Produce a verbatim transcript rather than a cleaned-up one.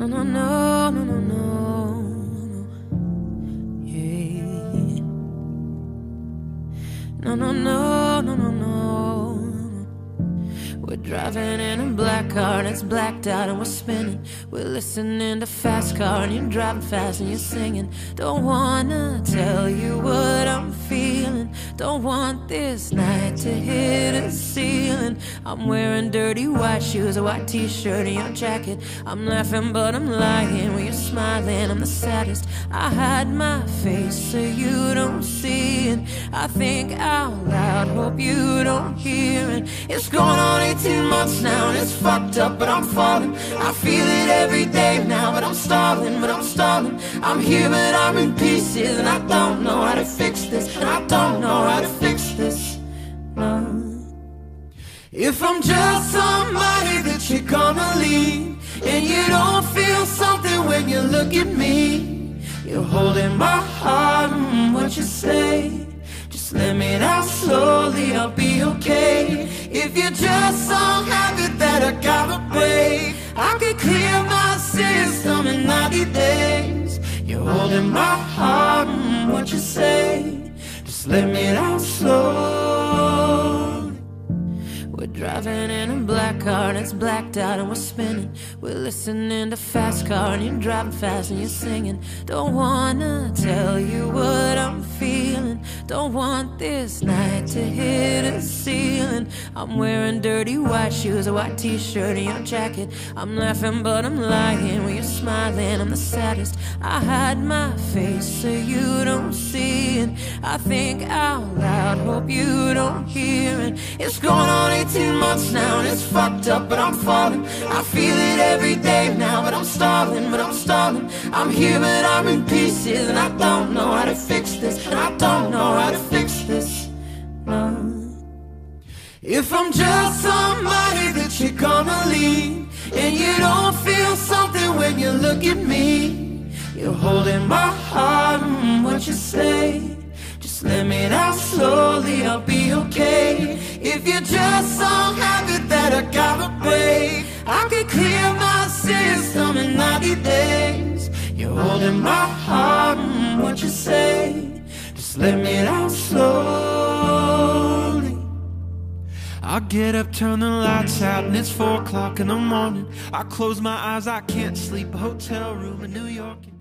No, no, no, no, no, no. Yeah. No, no, no, no, no, no. We're driving in a black car and it's blacked out and we're spinning. We're listening to fast car and you're driving fast and you're singing. Don't wanna tell you what I'm feeling. Don't want this night to hit a ceiling. I'm wearing dirty white shoes, a white t-shirt and your jacket. I'm laughing but I'm lying when you're smiling. I'm the saddest. I hide my face so you don't see it. I think out loud, hope you don't hear it. It's going on eighteen months now and it's fucked up, but I'm falling. I feel it every day now, but I'm stalling, but I'm stalling. I'm here but I'm in pieces and I don't know how to fix this. And I don't know how to fix this, no. If I'm just somebody that you're gonna leave, and you don't feel something when you look at me, you're holding my heart, mm, what you say, just let me down slowly, I'll be okay. If you're just so happy that I gotta break, I could clear my system in ninety days. You're holding my heart, mm, what you say, just let me down slowly. We're driving in a black car and it's blacked out and we're spinning. We're listening to fast car and you're driving fast and you're singing. Don't wanna tell you what I'm feeling. Don't want this night to hit a ceiling. I'm wearing dirty white shoes, a white t-shirt and your jacket. I'm laughing but I'm lying when you're smiling. I'm the saddest. I hide my face so you don't see it. I think out loud, hope you don't hear it. It's going on eighteen months now and it's fucked up, but I'm falling. I feel it every day now, but I'm stalling, but I'm stalling. I'm here but I'm in pieces and I don't know how to fix this. And I don't know how to fix this, no. If I'm just somebody that you're gonna leave, and you don't feel something when you look at me, you're holding my heart, mm, what you say, just let me down slowly, I'll be okay. If you're just so happy that I gotta break, I could clear my system in ninety days. You're holding my heart, mm, what you say, just let me down slowly. I get up, turn the lights out, and it's four o'clock in the morning. I close my eyes, I can't sleep. A hotel room in New York.